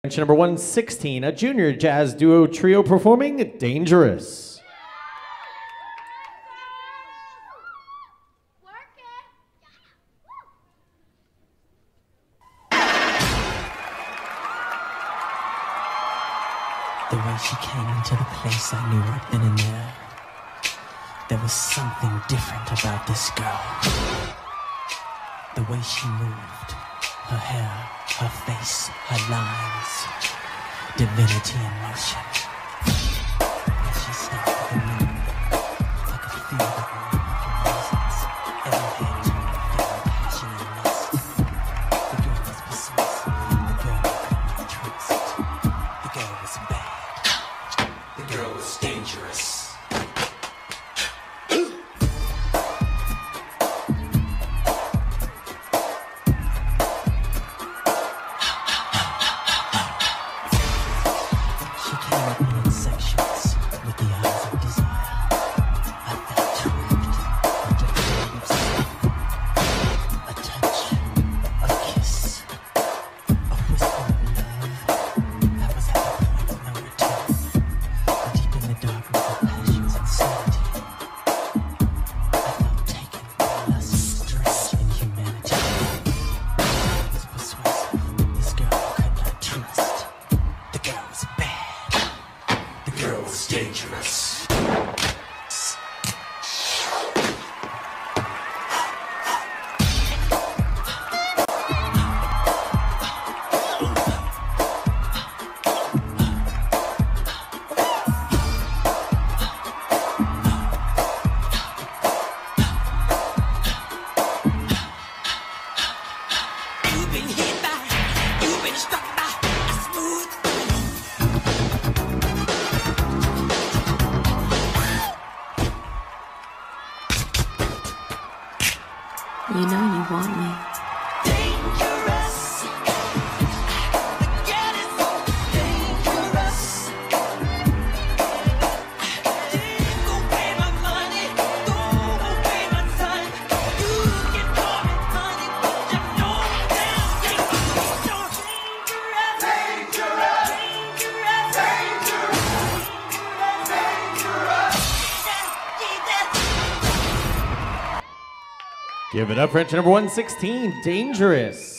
Number 116, a junior jazz duo trio performing Dangerous. The way she came into the place, I knew right then and there. There was something different about this girl. The way she moved, her hair, her face, her lines, divinity in motion. As she stepped to the moon, I could feel the aura of her presence. Every hand turned, feeling passion and lust. The girl was persuasive, the girl I could not trust. The girl was bad, the girl was dangerous. Dangerous. You've been hit by, you've been struck by a smooth You know you want me. dangerous. The girl is so dangerous. Take away my money, throw away my time. You can call me honey, but you know damn dangerous. Dangerous, Give it up for entry number 116, Dangerous.